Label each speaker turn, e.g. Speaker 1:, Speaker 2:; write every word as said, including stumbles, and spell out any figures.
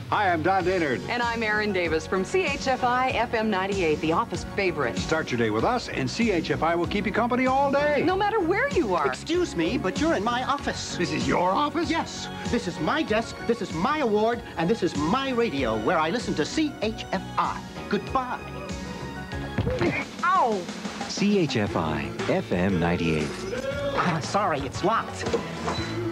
Speaker 1: Hi, I'm Don Daynard.
Speaker 2: And I'm Erin Davis from C H F I F M ninety-eight, the office favorite.
Speaker 1: Start your day with us, and C H F I will keep you company all day.
Speaker 2: No matter where you are.
Speaker 3: Excuse me, but you're in my office.
Speaker 1: This is your office?
Speaker 3: Yes. This is my desk, this is my award, and this is my radio, where I listen to C H F I. Goodbye.
Speaker 2: Ow!
Speaker 4: C H F I F M ninety-eight.
Speaker 3: Sorry, it's locked.